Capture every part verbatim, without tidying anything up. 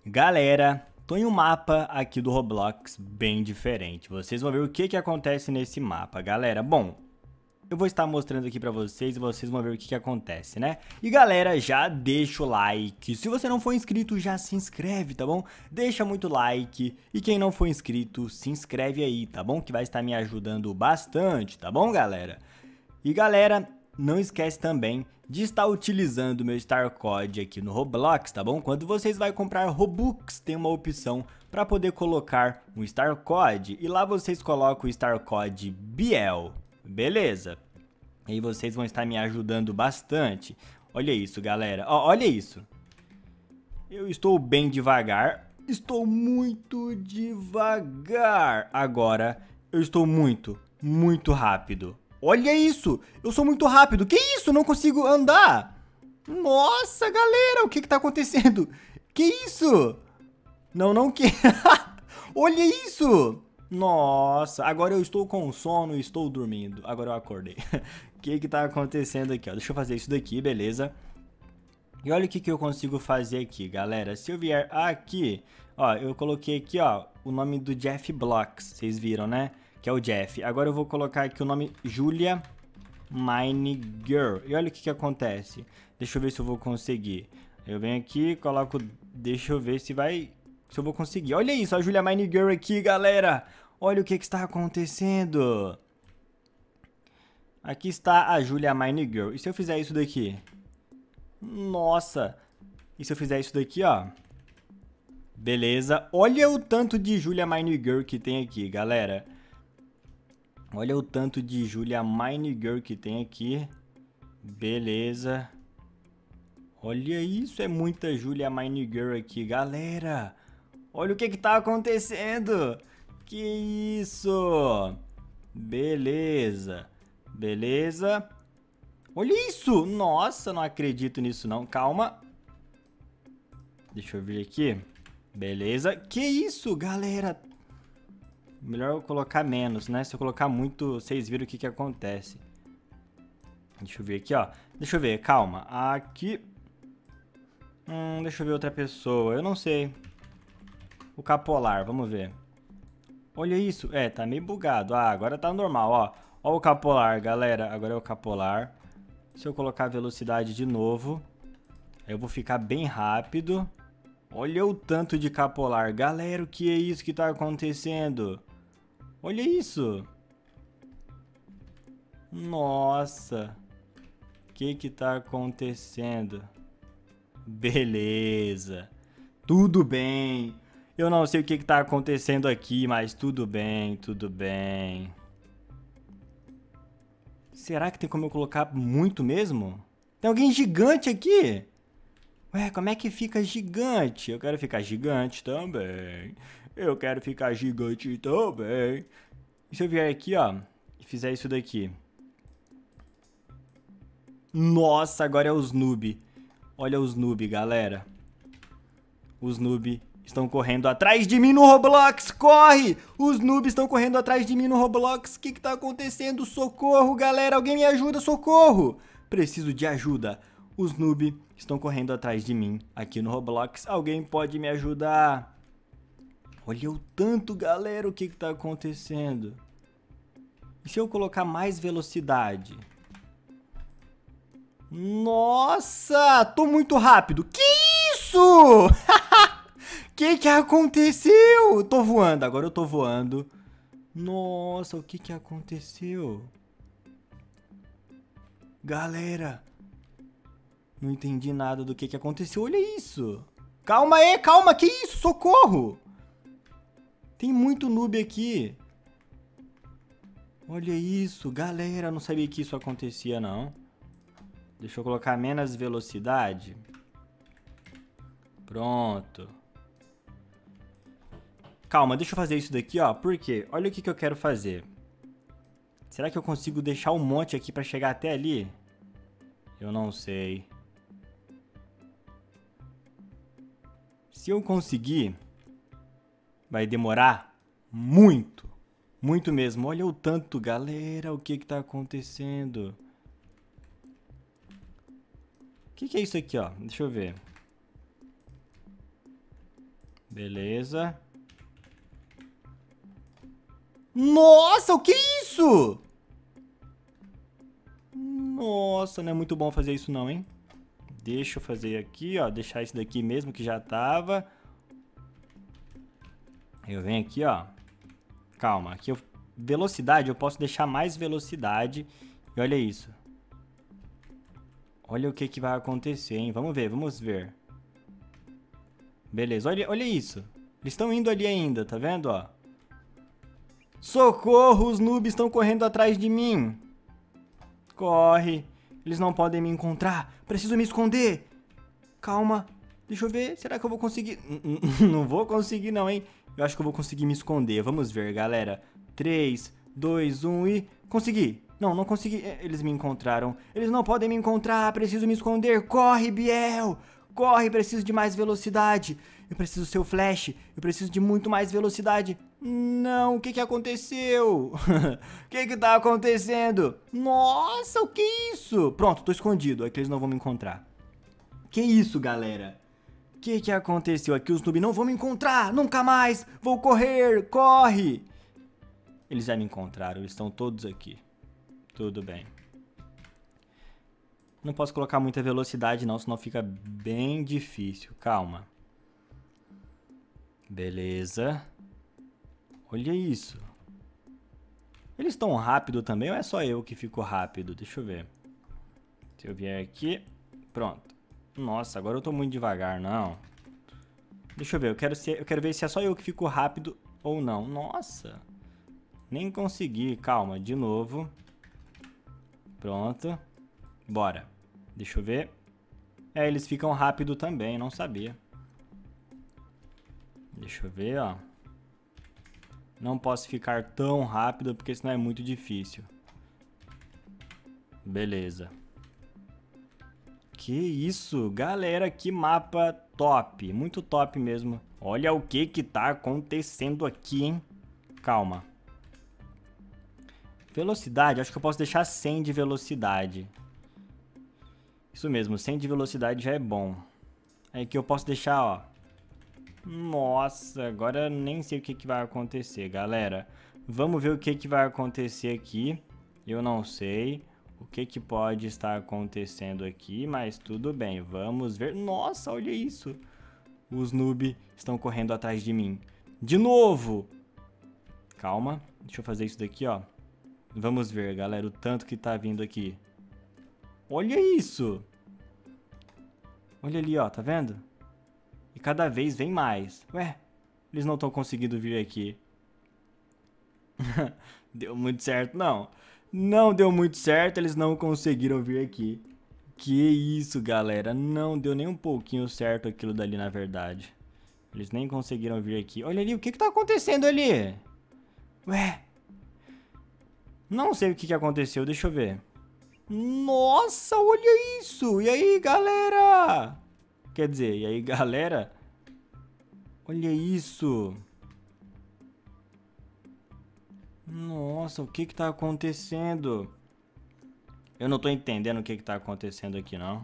Galera, tô em um mapa aqui do Roblox bem diferente. Vocês vão ver o que que acontece nesse mapa, galera. Bom, eu vou estar mostrando aqui pra vocês e vocês vão ver o que que acontece, né? E galera, já deixa o like. Se você não for inscrito, já se inscreve, tá bom? Deixa muito like. E quem não for inscrito, se inscreve aí, tá bom? Que vai estar me ajudando bastante, tá bom, galera? E galera, não esquece também de estar utilizando o meu Star Code aqui no Roblox, tá bom? Quando vocês vão comprar Robux, tem uma opção para poder colocar um Star Code e lá vocês colocam o Star Code Biel, beleza? Aí vocês vão estar me ajudando bastante. Olha isso, galera. Ó, olha isso. Eu estou bem devagar. Estou muito devagar. Agora eu estou muito, muito rápido. Olha isso! Eu sou muito rápido. Que isso? Não consigo andar. Nossa, galera, o que que tá acontecendo? Que isso? Não, não que... Olha isso! Nossa, agora eu estou com sono e estou dormindo. Agora eu acordei. O que que tá acontecendo aqui, ó? Deixa eu fazer isso daqui, beleza? E olha o que que eu consigo fazer aqui, galera. Se eu vier aqui, ó, eu coloquei aqui, ó, o nome do Jeff Blocks. Vocês viram, né? Que é o Jeff. Agora eu vou colocar aqui o nome Julia Mine Girl. E olha o que que acontece. Deixa eu ver se eu vou conseguir. Eu venho aqui, coloco... Deixa eu ver se vai... Se eu vou conseguir. Olha isso, a Julia Mine Girl aqui, galera. Olha o que que está acontecendo. Aqui está a Julia Mine Girl. E se eu fizer isso daqui? Nossa. E se eu fizer isso daqui, ó? Beleza. Olha o tanto de Julia Mine Girl que tem aqui, galera. Olha o tanto de Julia Mine Girl que tem aqui. Beleza. Olha isso, é muita Julia Mine Girl aqui, galera. Olha o que que tá acontecendo. Que isso. Beleza. Beleza. Olha isso. Nossa, não acredito nisso não. Calma. Deixa eu vir aqui. Beleza. Que isso, galera. Melhor eu colocar menos, né? Se eu colocar muito, vocês viram o que que acontece. Deixa eu ver aqui, ó. Deixa eu ver, calma. Aqui. Hum, deixa eu ver outra pessoa. Eu não sei. O Capolar, vamos ver. Olha isso. É, tá meio bugado. Ah, agora tá normal, ó. Ó o Capolar, galera. Agora é o Capolar. Se eu colocar a velocidade de novo, eu vou ficar bem rápido. Olha o tanto de Capolar. Galera, o que é isso que tá acontecendo? Olha isso. Nossa. O que que tá acontecendo? Beleza. Tudo bem. Eu não sei o que que tá acontecendo aqui, mas tudo bem, tudo bem. Será que tem como eu colocar muito mesmo? Tem alguém gigante aqui? Ué, como é que fica gigante? Eu quero ficar gigante também. Eu quero ficar gigante também. E se eu vier aqui, ó, e fizer isso daqui? Nossa, agora é os noob. Olha os noob, galera. Os noob estão correndo atrás de mim no Roblox. Corre! Os noobs estão correndo atrás de mim no Roblox. O que que tá acontecendo? Socorro, galera. Alguém me ajuda, socorro. Preciso de ajuda. Os noob estão correndo atrás de mim aqui no Roblox. Alguém pode me ajudar? Olha o tanto, galera, o que que tá acontecendo. E se eu colocar mais velocidade? Nossa, tô muito rápido. Que isso? Que que aconteceu? Tô voando, agora eu tô voando. Nossa, o que que aconteceu? Galera, não entendi nada do que que aconteceu. Olha isso. Calma aí, calma, que isso? Socorro. Tem muito noob aqui. Olha isso, galera, não sabia que isso acontecia não. Deixa eu colocar menos velocidade. Pronto. Calma, deixa eu fazer isso daqui, ó. Por quê? Olha o que que eu quero fazer. Será que eu consigo deixar um monte aqui pra chegar até ali? Eu não sei. Se eu conseguir, vai demorar muito. Muito mesmo. Olha o tanto, galera. O que que tá acontecendo? O que que é isso aqui, ó? Deixa eu ver. Beleza. Nossa, o que é isso? Nossa, não é muito bom fazer isso não, hein? Deixa eu fazer aqui, ó. Deixar esse daqui mesmo que já tava. Eu venho aqui, ó. Calma, aqui eu... Velocidade, eu posso deixar mais velocidade. E olha isso. Olha o que que vai acontecer, hein? Vamos ver, vamos ver. Beleza, olha, olha isso. Eles estão indo ali ainda, tá vendo, ó? Socorro, os noobs estão correndo atrás de mim. Corre. Eles não podem me encontrar. Preciso me esconder. Calma. Deixa eu ver. Será que eu vou conseguir? Não vou conseguir não, hein? Eu acho que eu vou conseguir me esconder. Vamos ver, galera. três, dois, um e... Consegui. Não, não consegui. Eles me encontraram. Eles não podem me encontrar. Preciso me esconder. Corre, Biel. Corre, preciso de mais velocidade. Eu preciso ser o Flash. Eu preciso de muito mais velocidade. Não, o que que aconteceu? O que que tá acontecendo? Nossa, o que é isso? Pronto, tô escondido. Aqui eles não vão me encontrar. Que isso, galera? O que que aconteceu? Aqui os noobs não vão me encontrar. Nunca mais. Vou correr. Corre. Eles já me encontraram. Eles estão todos aqui. Tudo bem. Não posso colocar muita velocidade não, senão fica bem difícil. Calma. Beleza. Olha isso. Eles estão rápido também ou é só eu que fico rápido? Deixa eu ver. Se eu vier aqui. Pronto. Nossa, agora eu tô muito devagar, não. Deixa eu ver, eu quero, ser, eu quero ver se é só eu que fico rápido ou não. Nossa. Nem consegui. Calma, de novo. Pronto. Bora. Deixa eu ver. É, eles ficam rápido também, não sabia. Deixa eu ver, ó. Não posso ficar tão rápido, porque senão é muito difícil. Beleza. Que isso, galera, que mapa top. Muito top mesmo. Olha o que que tá acontecendo aqui, hein? Calma. Velocidade, acho que eu posso deixar cem de velocidade. Isso mesmo, cem de velocidade já é bom. Aí aqui eu posso deixar, ó. Nossa, agora eu nem sei o que que vai acontecer, galera. Vamos ver o que que vai acontecer aqui. Eu não sei o que que pode estar acontecendo aqui, mas tudo bem, vamos ver. Nossa, olha isso. Os noobs estão correndo atrás de mim. De novo! Calma, deixa eu fazer isso daqui, ó. Vamos ver, galera, o tanto que tá vindo aqui. Olha isso! Olha ali, ó, tá vendo? E cada vez vem mais. Ué, eles não estão conseguindo vir aqui. Deu muito certo, não. Não deu muito certo, eles não conseguiram vir aqui. Que isso, galera. Não deu nem um pouquinho certo aquilo dali, na verdade. Eles nem conseguiram vir aqui. Olha ali, o que que tá acontecendo ali? Ué. Não sei o que que aconteceu, deixa eu ver. Nossa, olha isso! E aí, galera? Quer dizer, e aí, galera? Olha isso! Nossa, o que que tá acontecendo? Eu não tô entendendo o que que tá acontecendo aqui, não.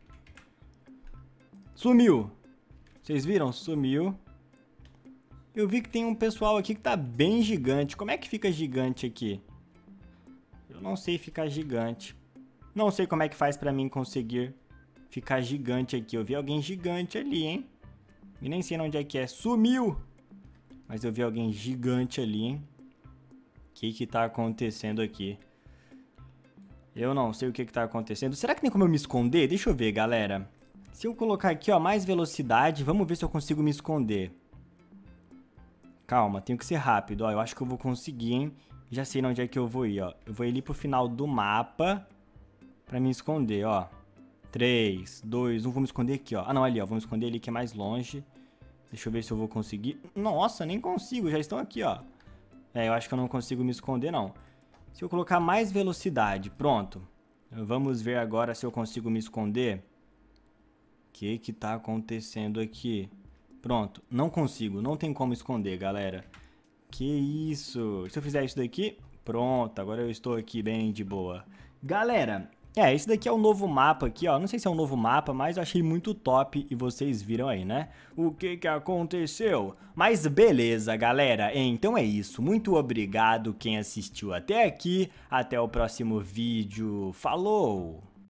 Sumiu! Vocês viram? Sumiu. Eu vi que tem um pessoal aqui que tá bem gigante. Como é que fica gigante aqui? Eu não sei ficar gigante. Não sei como é que faz pra mim conseguir ficar gigante aqui. Eu vi alguém gigante ali, hein? E nem sei onde é que é. Sumiu! Mas eu vi alguém gigante ali, hein? O que que tá acontecendo aqui? Eu não sei o que que tá acontecendo. Será que tem como eu me esconder? Deixa eu ver, galera. Se eu colocar aqui, ó, mais velocidade, vamos ver se eu consigo me esconder. Calma, tenho que ser rápido, ó. Eu acho que eu vou conseguir, hein? Já sei onde é que eu vou ir, ó. Eu vou ir ali pro final do mapa pra me esconder, ó. três, dois, um. Vou me esconder aqui, ó. Ah, não, ali, ó. Vou me esconder ali que é mais longe. Deixa eu ver se eu vou conseguir. Nossa, nem consigo. Já estão aqui, ó. É, eu acho que eu não consigo me esconder, não. Se eu colocar mais velocidade, pronto. Vamos ver agora se eu consigo me esconder. O que que tá acontecendo aqui? Pronto, não consigo. Não tem como esconder, galera. Que isso? Se eu fizer isso daqui, pronto. Agora eu estou aqui bem de boa. Galera, É, esse daqui é o novo mapa aqui, ó. Não sei se é um novo mapa, mas eu achei muito top e vocês viram aí, né? O que que aconteceu? Mas beleza, galera. Então é isso. Muito obrigado quem assistiu até aqui. Até o próximo vídeo. Falou!